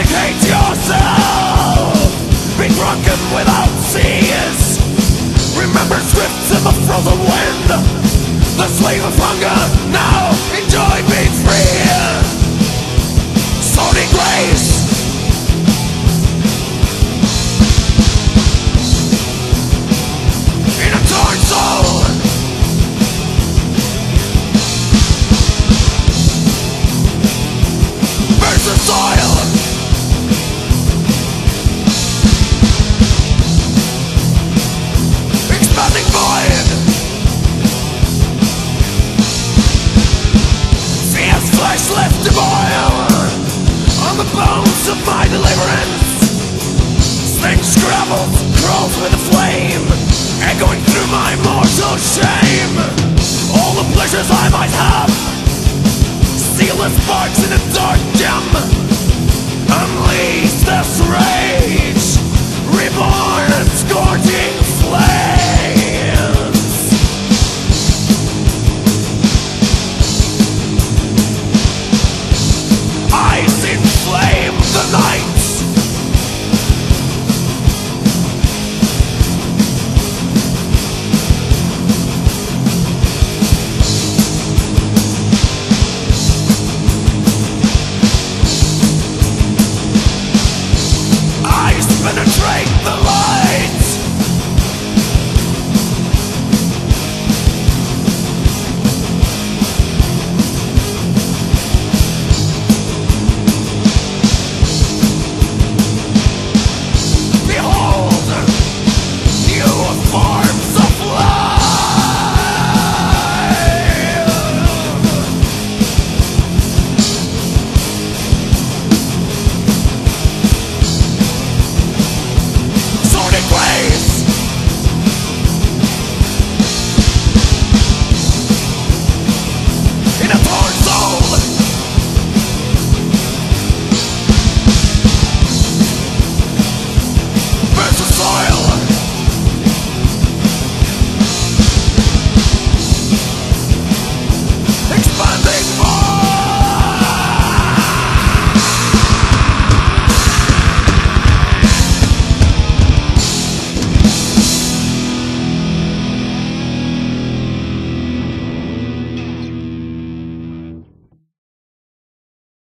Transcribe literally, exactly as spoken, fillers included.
hate yourself. Be drunken without seas. Remember drifts in the frozen wind. The slave of hunger, now enjoy being free. Sordid grace. In a torn soul. Burns the soil. Expanding void. Fierce flesh left to boil on the bones of my deliverance. Sting scrabbles, crawls with a flame, echoing through my mortal shame. All the pleasures I might have, sealess sparks in a dark gem. Unleash this rage.